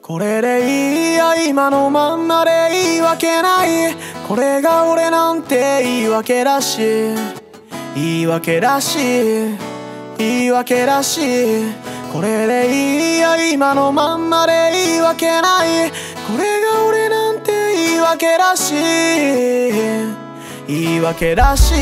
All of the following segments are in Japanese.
これでいいや今のまんまでいいわけない。これが俺なんて言い訳だし、言い訳だし、言い訳だし。これでいいや今のまんまでいいわけない。これが俺なんて言い訳だし、言い訳だし。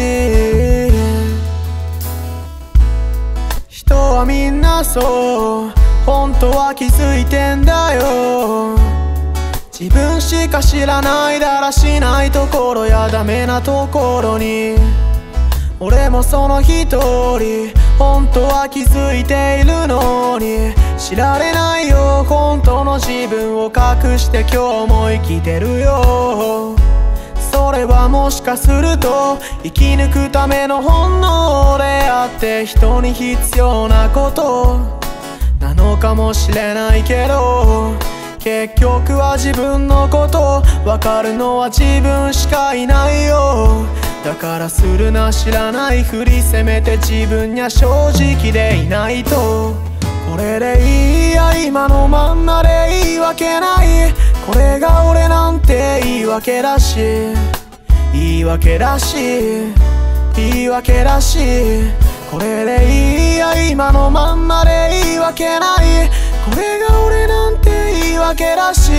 人はみんなそう本当は気づいてんだよ。自分しか知らないだらしないところやダメなところに、俺もその一人本当は気づいているのに、知られないよ本当の自分を隠して今日も生きてるよ。それはもしかすると生き抜くための本能であって人に必要なことなのかもしれないけど、結局は自分のこと分かるのは自分しかいないよ。だからするな知らないふり、せめて自分には正直でいないと。これでいいや今のまんまでいいわけない。これが俺なんて言い訳だし、言い訳だし、言い訳だし。これでいいや今のまんまでいいわけない。これが俺なんて言い訳だし、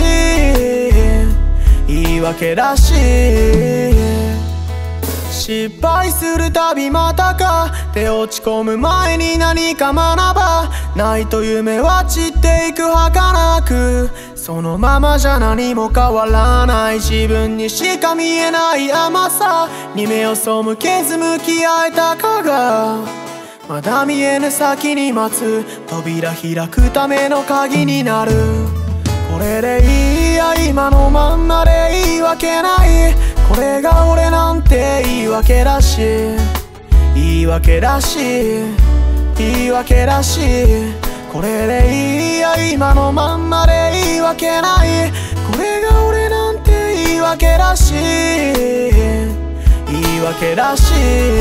言い訳だし。失敗するたびまたかって落ち込む前に何か学ばないと夢は散っていく儚く、そのままじゃ何も変わらない自分にしか見えない甘さに目を背けず向き合えたかが、まだ見えぬ先に待つ扉開くための鍵になる。これでいいや今のまんまでいいわけない。これが俺なんて言い訳だし、言い訳だし、言い訳だし。これでいいや今のまんまでいいわけない。これが俺なんて言い訳だし、言い訳だし。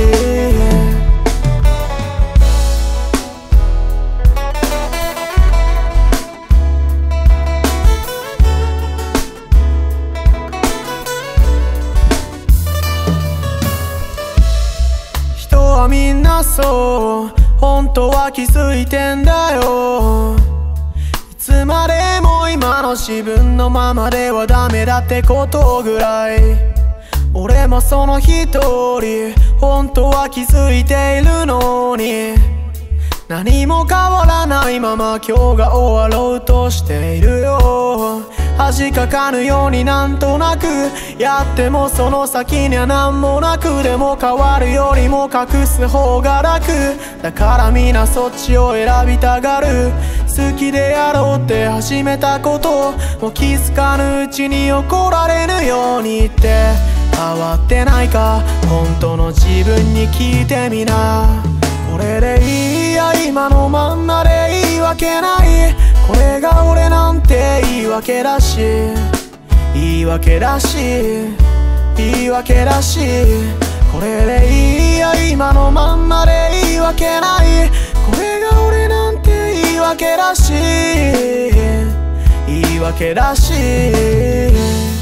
みんなそう本当は気づいてんだよ。いつまでも今の自分のままではダメだってことぐらい、俺もその一人本当は気づいているのに、何も変わらないまま今日が終わろうとしているよ。恥かかぬようになんとなくやってもその先には何もなく、でも変わるよりも隠す方が楽だからみんなそっちを選びたがる。好きでやろうって始めたことも気づかぬうちに怒られぬように言って変わってないか本当の自分に聞いてみな。これでいいや今のまんまでいいわけない。これが俺なんて言い訳だし、言い訳だし、言い訳だし。これでいいや今のまんまでいいわけない。これが俺なんて言い訳だし、言い訳だし。